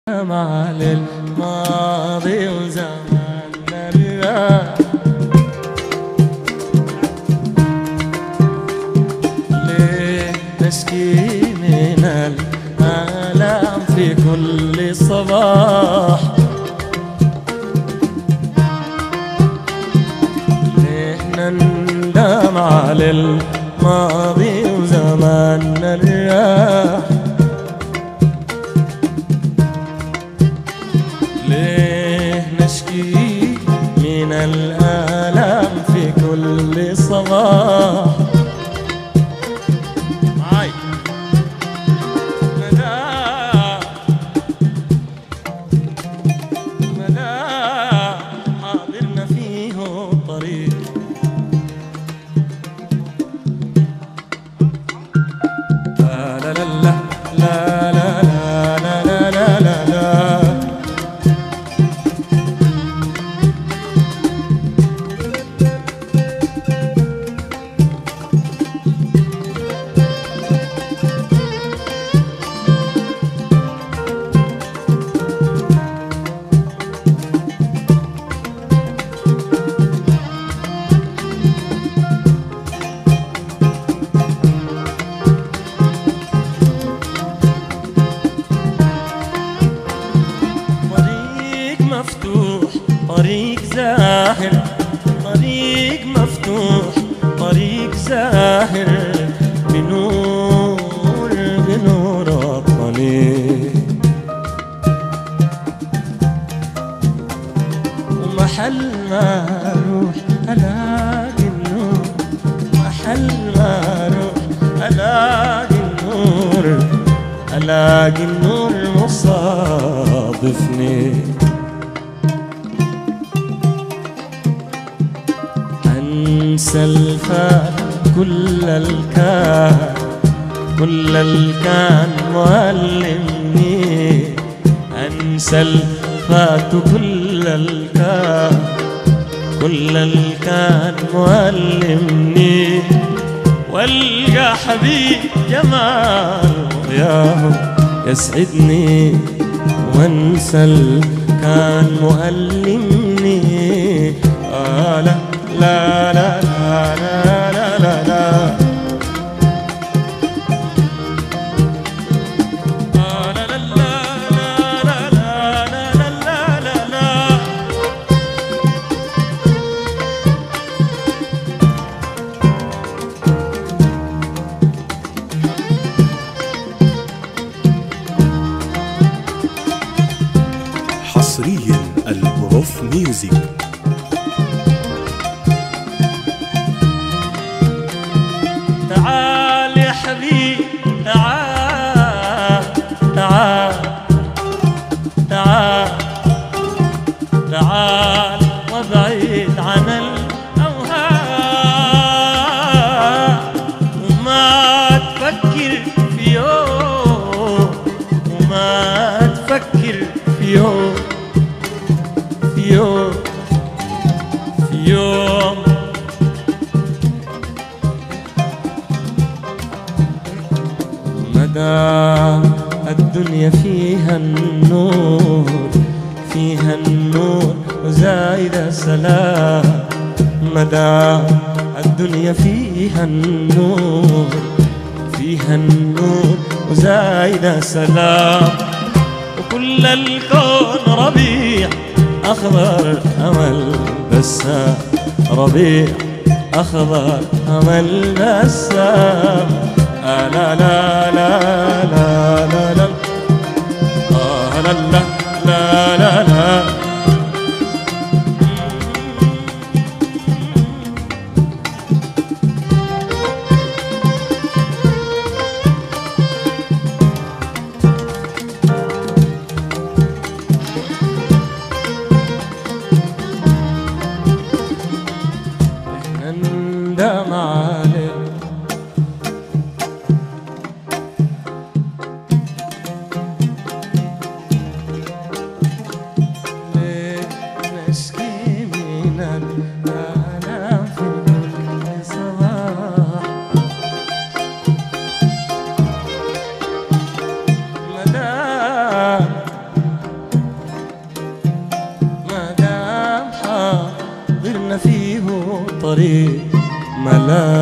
مع الماضي وزماننا الراح، ليه نشكي من الآلام في كل صباح؟ ليه نندم على الماضي وزماننا الراح؟ ليه نشكي من الآلام في كل صباح؟ معاي مدى حاضرنا فيه الطريق، لا لا لا لا لا لا لا لا لا لا. طريق زاهر، طريق مفتوح، طريق زاهر بنور بنور الطريق، ومحل ما اروح الاقي النور، محل ما اروح الاقي النور، الاقي النور مصادفني. انسى الفات كل الكان، كل الكان معلمني، انسى الفات كل الكان، كل الكان معلمني، والقى حبيب جمال ضياه يسعدني، وانسى الكان معلمني. لا لا لا لا لا لا لا حصريا البروف ميوزك. تعال يا حبيبي تعال تعال تعال تعال، وابعد عن الأوهام، وما تفكر في يوم، وما تفكر في يوم، في يوم، في يوم مدى الدنيا فيها النور، فيها النور وزايد سلام، مدى الدنيا فيها النور، فيها النور وزايد سلام، وكل الكون ربيع أخضر أمل بسام، ربيع أخضر أمل بسام. لا لا لا لا لا لا لا لا لا لا لا. نندم عليه الطريق ملامح